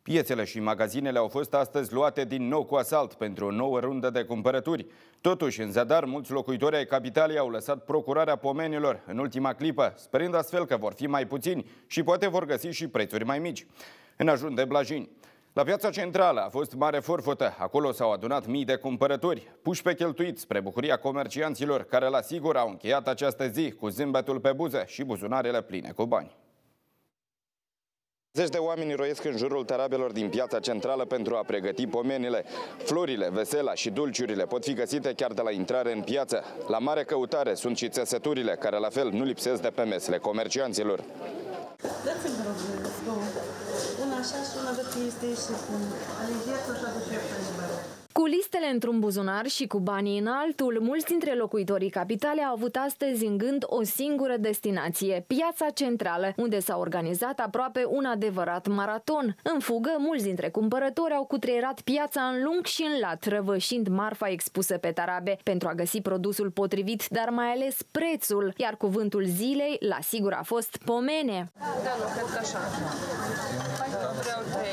Piețele și magazinele au fost astăzi luate din nou cu asalt pentru o nouă rundă de cumpărături. Totuși, în zadar, mulți locuitori ai capitalei au lăsat procurarea pomenilor în ultima clipă, sperând astfel că vor fi mai puțini și poate vor găsi și prețuri mai mici. În ajun de Blajini, la piața centrală a fost mare forfotă. Acolo s-au adunat mii de cumpărători, puși pe cheltuit spre bucuria comercianților, care la sigur au încheiat această zi cu zâmbetul pe buze și buzunarele pline cu bani. Zeci de oameni roiesc în jurul tarabelor din piața centrală pentru a pregăti pomenile. Florile, vesela și dulciurile pot fi găsite chiar de la intrare în piață. La mare căutare sunt și țesăturile, care la fel nu lipsesc de pe mesele comercianților. Dați-mi două. Una așa și una de este și cu aligetul și aduce. Cu listele într-un buzunar și cu banii în altul, mulți dintre locuitorii capitalei au avut astăzi în gând o singură destinație, piața centrală, unde s-a organizat aproape un adevărat maraton. În fugă, mulți dintre cumpărători au cutreierat piața în lung și în lat, răvășind marfa expusă pe tarabe, pentru a găsi produsul potrivit, dar mai ales prețul, iar cuvântul zilei, la sigur, a fost pomene. Da, nu, cred că așa. Vreau 3.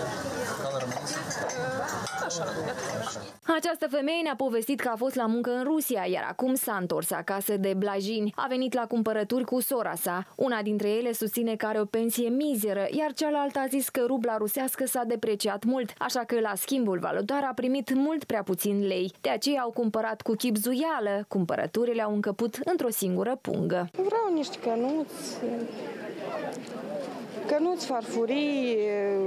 Această femeie ne-a povestit că a fost la muncă în Rusia, iar acum s-a întors acasă de Blajini. A venit la cumpărături cu sora sa. Una dintre ele susține că are o pensie mizeră, iar cealaltă a zis că rubla rusească s-a depreciat mult, așa că la schimbul valutar a primit mult prea puțin lei. De aceea au cumpărat cu chibzuială. Cumpărăturile au încăput într-o singură pungă. Vreau niște cănuți, farfurii,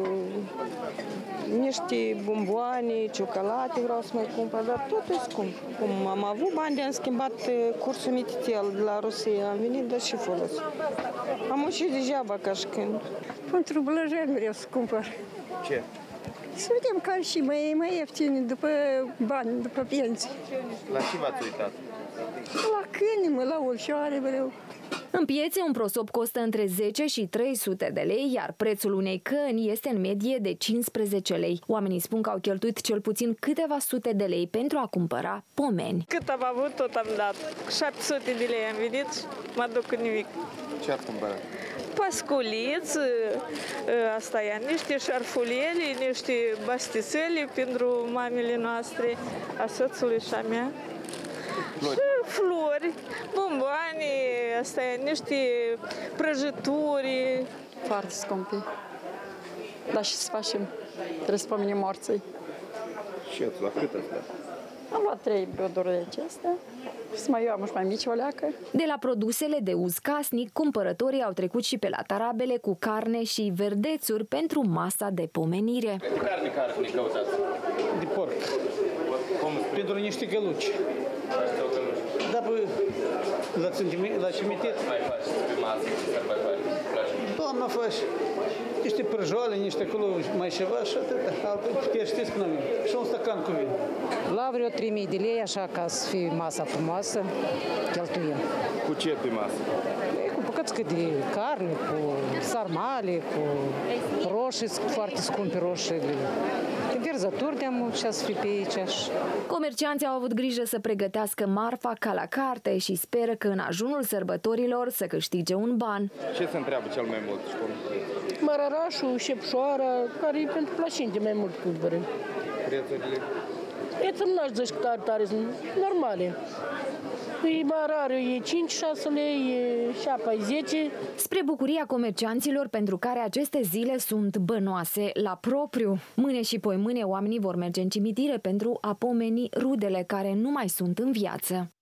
niște bomboane, ciocolate vreau să mai cumpăr, dar totul e scump. Cum am avut bani de-am schimbat cursul Mititel de la Rusia, am venit, dar și folos. Am ușit degeaba ca și când. Pentru Blăjeni vreau să cumpăr. Ce? Să vedem care și mai ieftine după bani, după pensii. La ce v-ați uitat? La câini, la ulcioare vreau. În piețe, un prosop costă între 10 și 300 de lei, iar prețul unei căni este în medie de 15 lei. Oamenii spun că au cheltuit cel puțin câteva sute de lei pentru a cumpăra pomeni. Cât am avut, tot am dat. 700 de lei am venit și mă duc cu nimic. Ce ați cumpărat? Pasculiți, asta e, niște șarfulele, niște bastițele pentru mamele noastre, a soțului și a mea. Și flori, bomboane, asta e, niște prăjituri. Foarte scumpe. Dar și să facem? Trebuie să pomenim morții. Și ați luat cât astea? Am luat 3 broduri de acestea. Și să mai iau mai mici o leacă. De la produsele de uz casnic, cumpărătorii au trecut și pe la tarabele cu carne și verdețuri pentru masa de pomenire. Carne căutați? De porc. Pentru niște căluci. Da, la cimitir. Mai faci pe masă, sărbători? Doamna faci niște prăjoale, niște acolo, mai ceva și atâta. Chiar știți cum avem. Și un stacan cu vin. La vreo 3000 de lei, așa ca să fie masa frumoasă, cheltuim. Cu ce pe masă? Cu bucățică de carne, cu sarmale, cu roșii, foarte scumpe roșiile. Vierzături de-am și să fie pe aici. Comercianții au avut grijă să pregătească marfa ca la carte și speră că în ajunul sărbătorilor să câștige un ban. Ce se întreabă cel mai mult? Mărărașul, șepșoara, care e pentru plășini de mai mult cumpără. Prețurile? Prețul nu aș zice că tare, sunt normale. E mai rar, e 5-6 lei, e 7-10. Spre bucuria comercianților pentru care aceste zile sunt bănoase la propriu. Mâine și poimâine oamenii vor merge în cimitire pentru a pomeni rudele care nu mai sunt în viață.